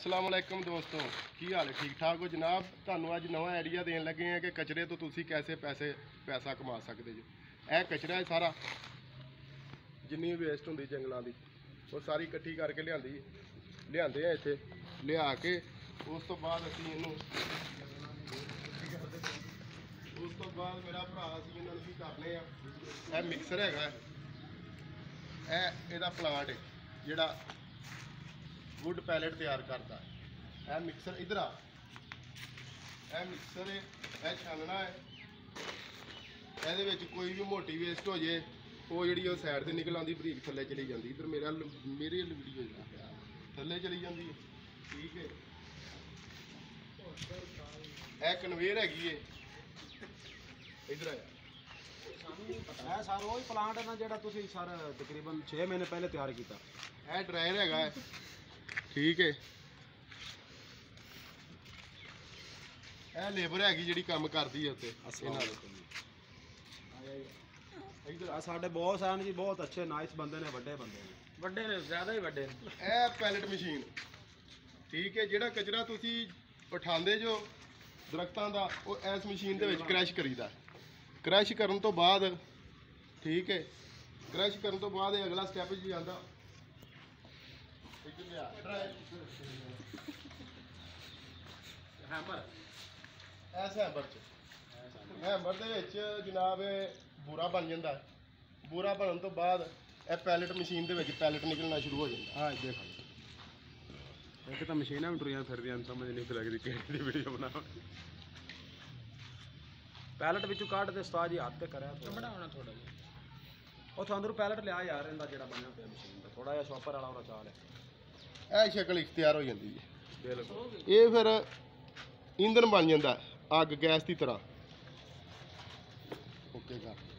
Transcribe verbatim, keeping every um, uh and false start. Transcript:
अस्सलाम वालेकुम दोस्तों, की हाल है? ठीक ठाक हो जनाब। ਤੁਹਾਨੂੰ ਅੱਜ ਨਵਾਂ ਆਈਡੀਆ ਦੇਣ ਲੱਗੇ ਆ ਕਿ ਕਚਰੇ ਤੋਂ ਤੁਸੀਂ कैसे पैसे पैसा कमा सकते जो। ਇਹ ਕਚਰਾ ਹੈ ਸਾਰਾ, ਜਿੰਨੀ ਵੇਸਟ ਹੁੰਦੀ ਜੰਗਲਾਂ ਦੀ ਉਹ ਸਾਰੀ ਇਕੱਠੀ ਕਰਕੇ ਲਿਆਂਦੀ ਲਿਆਂਦੇ ਆ ਇੱਥੇ ਲਿਆ ਕੇ ਉਸ ਤੋਂ ਬਾਅਦ ਅਸੀਂ ਇਹਨੂੰ ਉਸ ਤੋਂ ਬਾਅਦ ਮੇਰਾ ਭਰਾ ਅਸੀਂ ਇਹਨਾਂ ਨੂੰ ਕੀ ਕਰਨੇ ਆ, ਇਹ ਮਿਕਸਰ ਹੈਗਾ, ਇਹ ਇਹਦਾ ਪਲਾਂਟ ਹੈ ਜਿਹੜਾ वुड पैलेट तैयार करता है। यह मिक्सर इधर आ, यह मिक्सर है, यह छानना है। ये कोई भी मोटी वेस्ट हो जाए वो जी साइड से निकल आती बरीक थले चली जाती। इधर मेरा मेरी वीडियो थले चली जाती है, ठीक है। यह कन्वेयर हैगी है, इधर आया सर वही प्लांट है ना जो सर तकरीबन छे महीने पहले तैयार किया। यह ड्रायर है, ठीक है। यह लेबर हैगी जी काम करती है उत्ते। साडे बॉस हैं जी, बहुत अच्छे नाइस बंदे ने, बड़े बंदे ने, बड़े ने ज़्यादा ही बड़े। यह पैलेट मशीन, ठीक है। जिहड़ा कचरा तुसी उठांदे जो दरख्तां दा वो इस मशीन दे विच क्रश करीदा। क्रश करन तो बाद, ठीक है, क्रश करन तो बाद अगला स्टैप जी आंदा हैमर। इस हैमर च हैमर दे विच जनाब बूरा बन जाता है। बूरा बनने तो बाद यह पैलेट मशीन दे विच पैलेट निकलना शुरू हो जाता। हाँ देखो, एक तो मशीन में टुरियां फिर समझ नहीं लगती कि वीडियो बना। पैलेट विचों काट दे उस्ताद जी, हाथ ते करा बड़ा होना थोड़ा जिहा ਉਹ ਤੋਂ ਅੰਦਰੋਂ ਪੈਲਟ ਲਿਆ ਯਾਰ, ਇਹਦਾ ਜਿਹੜਾ ਬਣਿਆ ਪਿਆ ਮਸ਼ੀਨ ਦਾ ਥੋੜਾ ਜਿਹਾ ਸ਼ੌਪਰ ਵਾਲਾ ਉਹਦਾ ਚਾਲ ਹੈ। ਇਹ ਸ਼ਕਲ ਇਖਤਿਆਰ ਹੋ ਜਾਂਦੀ ਹੈ, ਇਹ ਫਿਰ ਇੰਧਨ ਬਣ ਜਾਂਦਾ ਅੱਗ ਗੈਸ ਦੀ ਤਰ੍ਹਾਂ। ਓਕੇ ਕਰ।